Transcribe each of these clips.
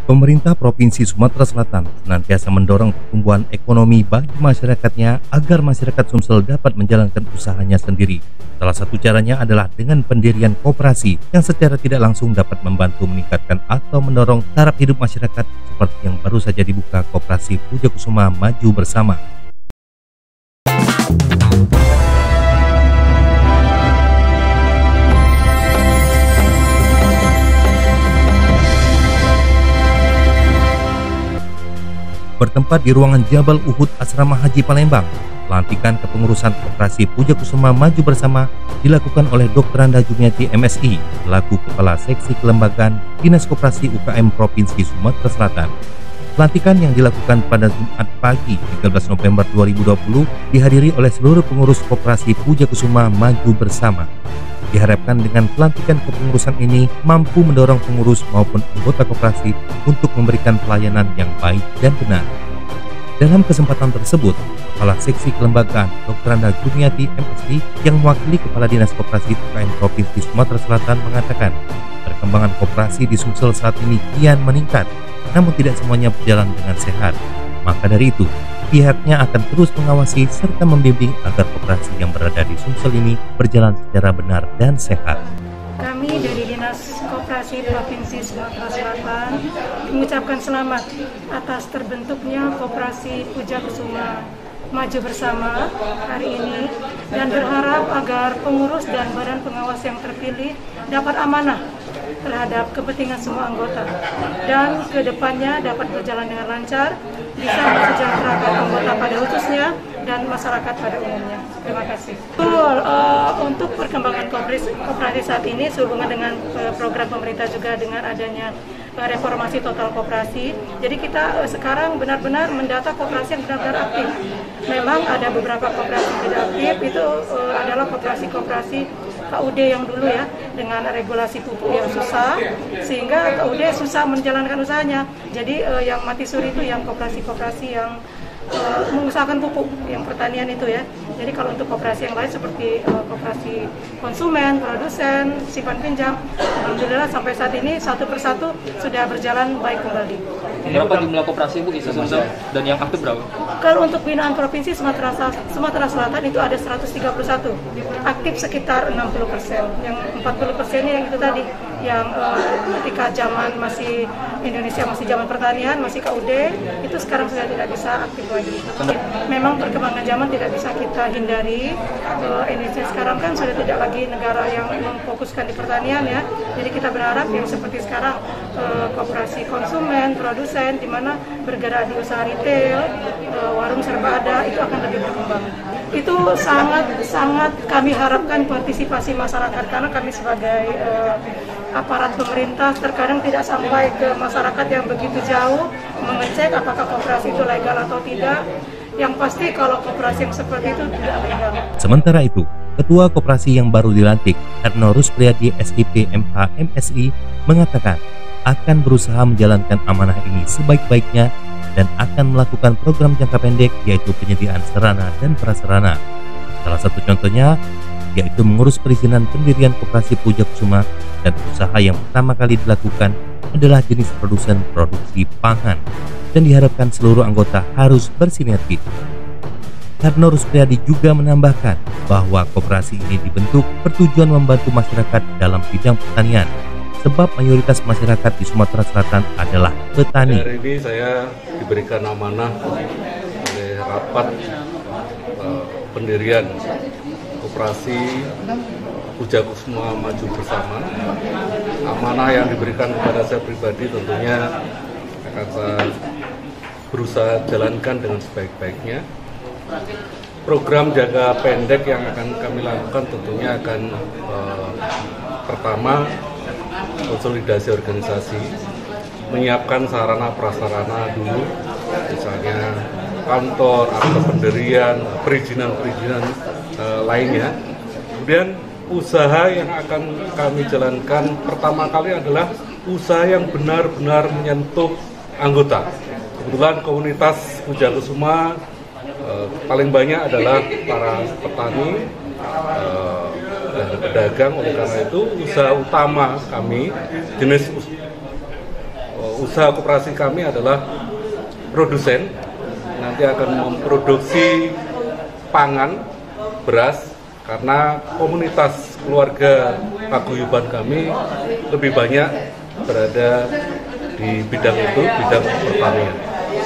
Pemerintah Provinsi Sumatera Selatan senantiasa mendorong pertumbuhan ekonomi bagi masyarakatnya agar masyarakat Sumsel dapat menjalankan usahanya sendiri. Salah satu caranya adalah dengan pendirian koperasi yang secara tidak langsung dapat membantu meningkatkan atau mendorong taraf hidup masyarakat seperti yang baru saja dibuka Koperasi Puja Kusuma Maju Bersama. Bertempat di ruangan Jabal Uhud Asrama Haji Palembang, pelantikan kepengurusan Koperasi Puja Kusuma Maju Bersama dilakukan oleh Dr. Anda Jumiati MSI, selaku Kepala Seksi Kelembagaan Dinas Koperasi UKM Provinsi Sumatera Selatan. Pelantikan yang dilakukan pada Jumat pagi 13 November 2020 dihadiri oleh seluruh pengurus Koperasi Puja Kusuma Maju Bersama. Diharapkan dengan pelantikan kepengurusan ini mampu mendorong pengurus maupun anggota koperasi untuk memberikan pelayanan yang baik dan benar. Dalam kesempatan tersebut, Kepala Seksi Kelembagaan Dr. Anda Jumiati MSI yang mewakili Kepala Dinas Koperasi UKM Provinsi Sumatera Selatan mengatakan, perkembangan koperasi di Sumsel saat ini kian meningkat, namun tidak semuanya berjalan dengan sehat. Maka dari itu, pihaknya akan terus mengawasi serta membimbing agar koperasi yang berada di Sumsel ini berjalan secara benar dan sehat. Kami dari Dinas Koperasi Provinsi Sumatera Selatan mengucapkan selamat atas terbentuknya Koperasi Puja Kusuma Maju Bersama hari ini dan berharap agar pengurus dan badan pengawas yang terpilih dapat amanah terhadap kepentingan semua anggota dan kedepannya dapat berjalan dengan lancar, bisa mensejahterakan anggota pada khususnya dan masyarakat pada umumnya. Terima kasih. Untuk perkembangan koperasi saat ini sehubungan dengan program pemerintah juga dengan adanya reformasi total koperasi. Jadi kita sekarang benar-benar mendata koperasi yang benar-benar aktif. Memang ada beberapa koperasi yang tidak aktif, itu adalah koperasi-koperasi KUD yang dulu ya, dengan regulasi pupuk yang susah, sehingga KUD susah menjalankan usahanya. Jadi yang mati suri itu yang koperasi-koperasi yang mengusahakan pupuk, yang pertanian itu ya. Jadi kalau untuk koperasi yang lain seperti koperasi konsumen, produsen, simpan pinjam, alhamdulillah sampai saat ini satu persatu sudah berjalan baik kembali. Berapa jumlah koperasi Bu di Sumsel dan yang aktif berapa? Kalau untuk binaan provinsi Sumatera Selatan itu ada 131, aktif sekitar 60%, yang 40%-nya yang itu tadi, yang ketika zaman masih Indonesia masih zaman pertanian, masih KUD, itu sekarang sudah tidak bisa aktif lagi. Memang perkembangan zaman tidak bisa kita hindari. Indonesia sekarang kan sudah tidak lagi negara yang memfokuskan di pertanian ya. Jadi kita berharap yang seperti sekarang koperasi konsumen, produsen, di mana bergerak di usaha retail, warung serba ada, itu akan lebih berkembang. Itu sangat kami harapkan partisipasi masyarakat, karena kami sebagai aparat pemerintah terkadang tidak sampai ke masyarakat yang begitu jauh mengecek apakah koperasi itu legal atau tidak. Yang pasti kalau koperasi yang seperti itu tidak legal. Sementara itu, Ketua Koperasi yang baru dilantik, Erno Ruspriyadi SIP MH MSI, mengatakan akan berusaha menjalankan amanah ini sebaik-baiknya dan akan melakukan program jangka pendek, yaitu penyediaan sarana dan prasarana. Salah satu contohnya yaitu mengurus perizinan pendirian Koperasi Puja Kusuma, dan usaha yang pertama kali dilakukan adalah jenis produksi pangan, dan diharapkan seluruh anggota harus bersinergi. Erno Ruspriyadi juga menambahkan bahwa koperasi ini dibentuk bertujuan membantu masyarakat dalam bidang pertanian, sebab mayoritas masyarakat di Sumatera Selatan adalah petani. Hari ini saya diberikan amanah oleh rapat pendirian Koperasi Puja Kusuma Maju Bersama. Amanah yang diberikan kepada saya pribadi tentunya akan saya berusaha jalankan dengan sebaik-baiknya. Program jangka pendek yang akan kami lakukan tentunya akan pertama konsolidasi organisasi, menyiapkan sarana prasarana dulu, misalnya kantor, akta pendirian, perizinan lainnya. Kemudian usaha yang akan kami jalankan pertama kali adalah usaha yang benar-benar menyentuh anggota. Kebetulan komunitas Puja Kusuma paling banyak adalah para petani dan pedagang. Oleh karena itu usaha utama kami, jenis usaha koperasi kami adalah produsen, nanti akan memproduksi pangan, beras, karena komunitas keluarga paguyuban kami lebih banyak berada di bidang itu, bidang pertanian.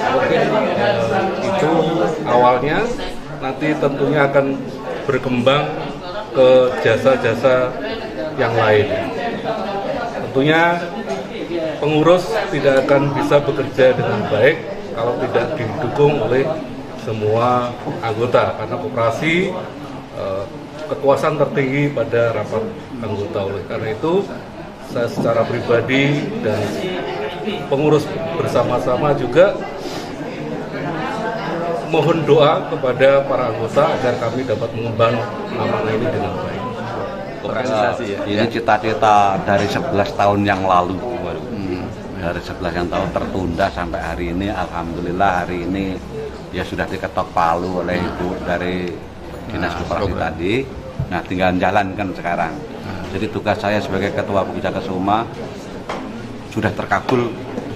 Itu awalnya, nanti tentunya akan berkembang ke jasa-jasa yang lain. Tentunya pengurus tidak akan bisa bekerja dengan baik kalau tidak didukung oleh semua anggota, karena koperasi kekuasaan tertinggi pada rapat anggota. Oleh karena itu, saya secara pribadi dan pengurus bersama-sama juga mohon doa kepada para anggota agar kami dapat mengemban amanah ini dengan baik. Organisasi ya. Ini cita-cita dari 11 tahun yang lalu. Dari 11 yang tahun tertunda sampai hari ini, alhamdulillah hari ini ya sudah diketok palu oleh Ibu dari Dinas Koperasi tadi. Nah, tinggal jalankan sekarang. Jadi tugas saya sebagai Ketua Pujakesuma sudah terkabul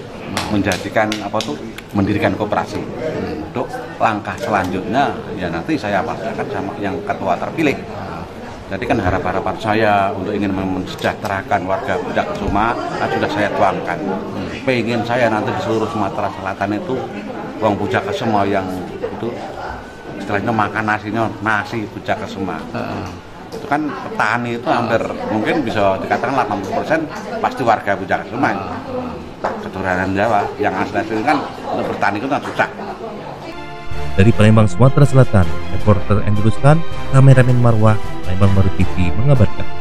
mendirikan koperasi. Untuk langkah selanjutnya ya nanti saya pastikan sama yang ketua terpilih. Jadi kan harapan saya untuk ingin mensejahterakan warga Pujakesuma sudah saya tuangkan. Pengen saya nanti di seluruh Sumatera Selatan itu wong Pujakesuma yang itu istilahnya makan nasi Pujakesuma. Itu kan petani itu hampir mungkin bisa dikatakan 80% pasti warga Pujakesuma. Keturunan Jawa yang asli kan untuk bertani itu kan susah. Dari Palembang, Sumatera Selatan, reporter Andrews Khan, kameramen Marwah, Palembang Baru TV mengabarkan.